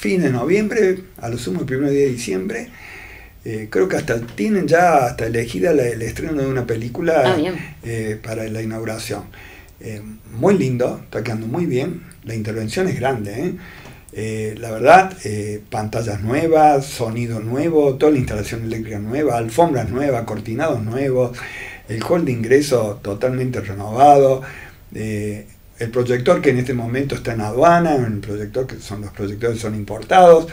fines de noviembre, a lo sumo el primer día de diciembre. Creo que tienen ya hasta elegida el estreno de una película para la inauguración. Muy lindo, está quedando muy bien, la intervención es grande, la verdad, pantallas nuevas, sonido nuevo, toda la instalación eléctrica nueva, alfombras nuevas, cortinados nuevos, el hall de ingreso totalmente renovado, el proyector que en este momento está en aduana, el proyector que los proyectores son importados,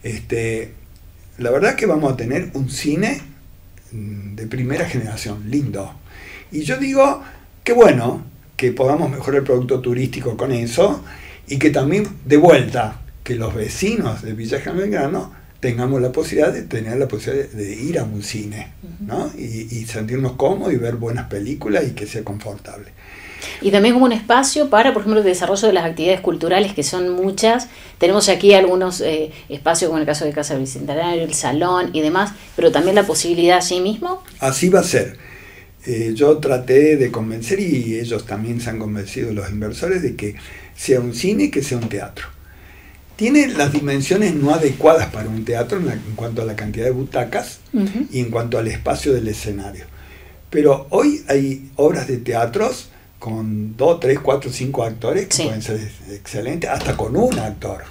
la verdad que vamos a tener un cine de primera generación, lindo. Y yo digo que bueno, que podamos mejorar el producto turístico con eso, y que también, de vuelta, que los vecinos de Villa General Belgrano tengamos la posibilidad de ir a un cine, ¿no? Y sentirnos cómodos y ver buenas películas y que sea confortable. Y también como un espacio para, por ejemplo, el desarrollo de las actividades culturales, que son muchas. Tenemos aquí algunos espacios, como en el caso de Casa Bicentenario, el salón y demás, pero también la posibilidad allí mismo. Así va a ser. Yo traté de convencer, y ellos también se han convencido, los inversores, de que sea un cine y que sea un teatro. Tiene las dimensiones no adecuadas para un teatro en cuanto a la cantidad de butacas y en cuanto al espacio del escenario. Pero hoy hay obras de teatros con 2, 3, 4, 5 actores que pueden ser excelentes, hasta con un actor.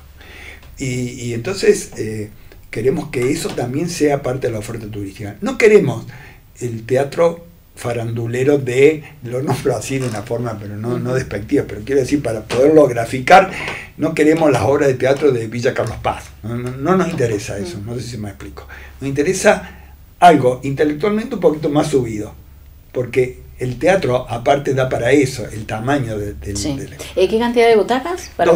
Y entonces queremos que eso también sea parte de la oferta turística. No queremos el teatro farandulero lo nombro así de una forma, pero no despectiva, pero quiero decir, para poderlo graficar, no queremos las obras de teatro de Villa Carlos Paz. No nos interesa eso, no sé si me explico. Nos interesa algo intelectualmente un poquito más subido, porque el teatro aparte da para eso, el tamaño del... ¿Qué cantidad de butacas? ¿Para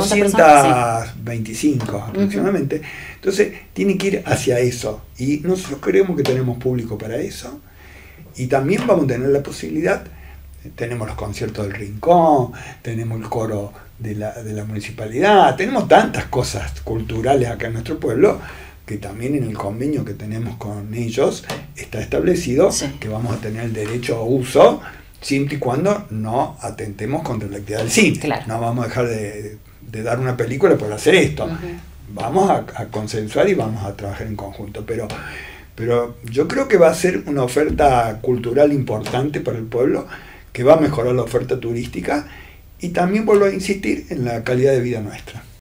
225 aproximadamente. Entonces tiene que ir hacia eso, y nosotros creemos que tenemos público para eso, y también vamos a tener la posibilidad, tenemos los conciertos del Rincón, tenemos el coro de la municipalidad, tenemos tantas cosas culturales acá en nuestro pueblo, que también en el convenio que tenemos con ellos está establecido que vamos a tener el derecho a uso siempre y cuando no atentemos contra la actividad del cine. Claro. No vamos a dejar de dar una película por hacer esto. Vamos a consensuar y vamos a trabajar en conjunto. Pero yo creo que va a ser una oferta cultural importante para el pueblo, que va a mejorar la oferta turística y también, vuelvo a insistir, en la calidad de vida nuestra.